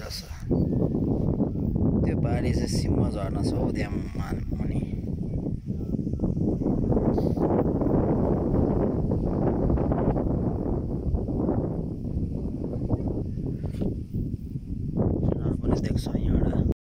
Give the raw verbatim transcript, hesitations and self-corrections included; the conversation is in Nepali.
रहेछ त्यो बारी चाहिँ सिम्म झर्न छ हौ त्यहाँ मा- मुनि